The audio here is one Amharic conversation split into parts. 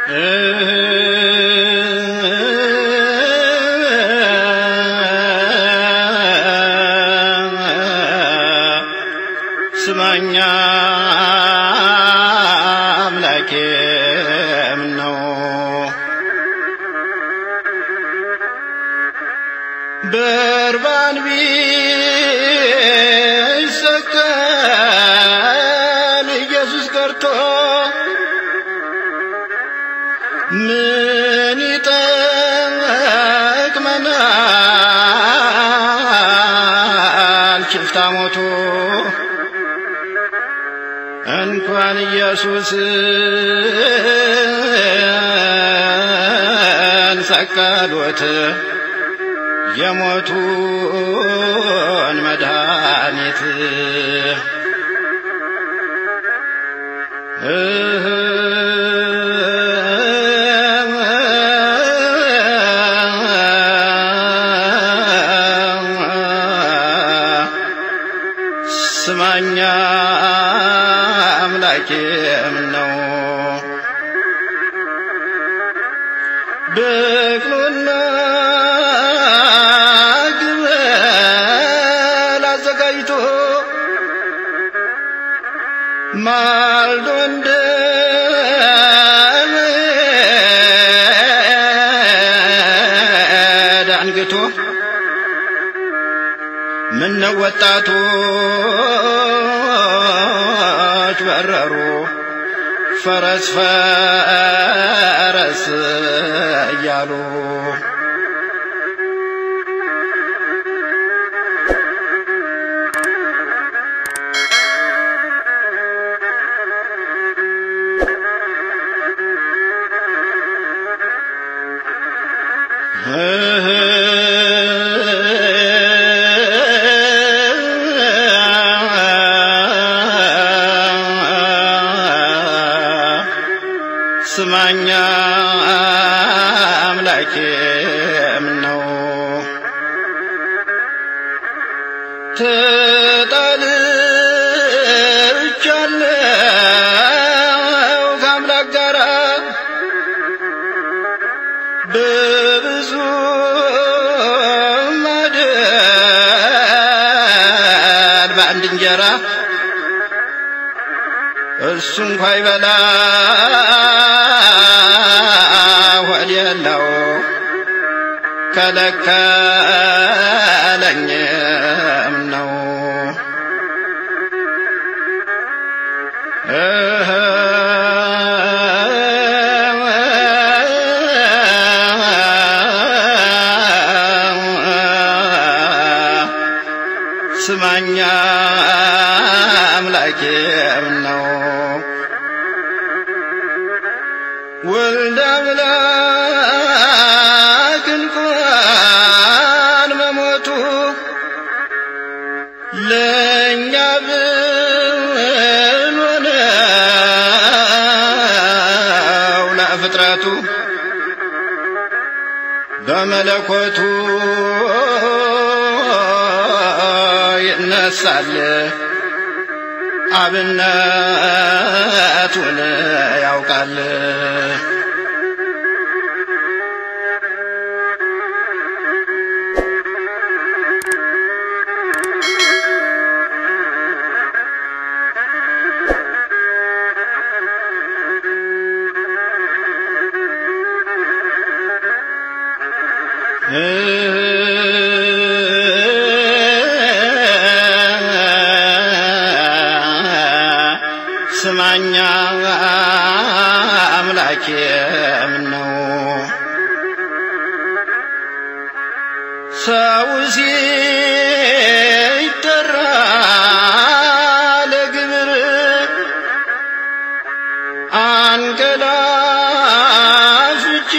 ስማኛ አምላኬ ምነው በርባን ቢሰቀል ኢየሱስ ቀርቶ ምን ይጠቅመናል ሽፍታ ሞቱ እንኳን ኢየሱስ ሰቀሉት የሞቱን መድኃኒት ስማኛ አምላኬ ምነው በቅሎና ግመል አዘጋጅቶ ማልዶ ዳንግቶ ምነው ወጣቶች በረሩ ፈረስ ፈረስ እያሉ ስማኛ አምላኬ ምነው ተጣልቻለሁ ከአምላክ ጋር በብዙ ማዕድ በአንድ እንጀራ እሱ እንኳ ይበላ ሆድ የለው ከለከለኝም ነው ስማኛ አምላኬ ምነው ወልደ አምላክ እንኳን መሞቱ ለእኛ ብሎ ነው ለፍጥረቱ በመለኮቱ ይነሳል አብነቱን ያውቃል ስማኛ አምላኬ ምነው ሰው ሲጠራ ለግብር አንቀላፍቼ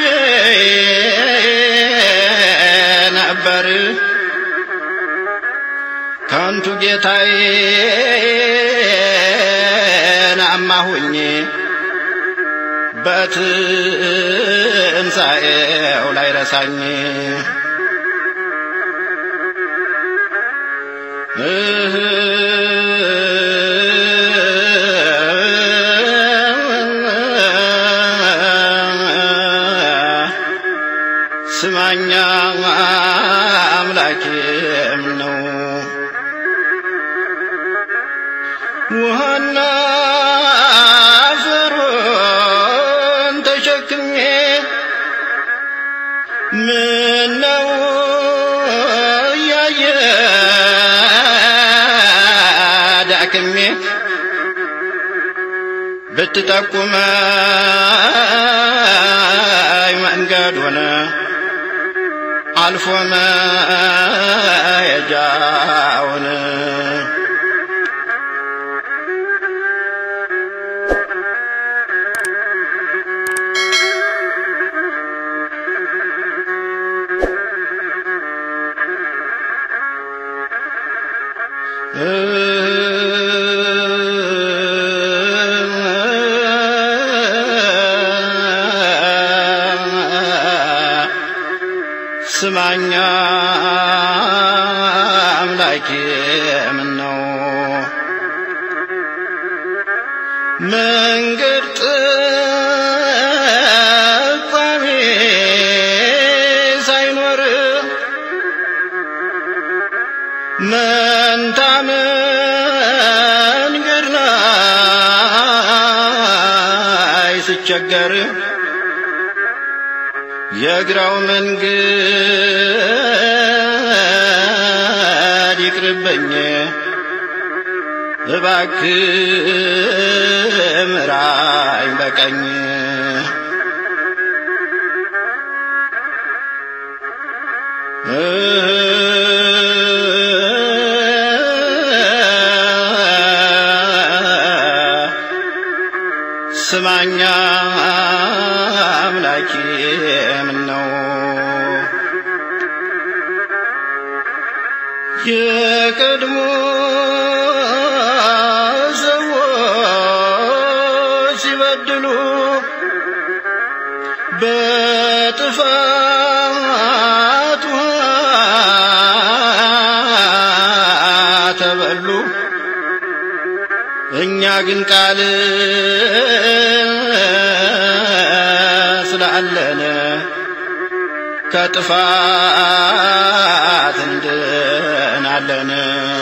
ነበር ከንቱ ጌታዬ ናማሁኝ በትንሣኤው ላይ ረሳኝ ስማኛ አምላኬም ነው ውሃና አፈሩን ተሸክሜ ምነው ያየ ዳክሜ ብትጠቁመኝ መንገድ ሆነ አልፎ መሄጃውን ስማኛ አምላኬ ምነው መንገድ ጠቋሚ ሳይኖር መንታ መንገድ ላይ ስቸገር የግራው መንገድ ይቅርብኝ እባክህ ምራኝ በቀኝ ስማኛ አምላኬ ምነው የቀድሞ ሰዎች ሲበድሉ በጥፋት ተበሉ እኛ ግን ቃል ስላለነ ከጥፋት እንድናለን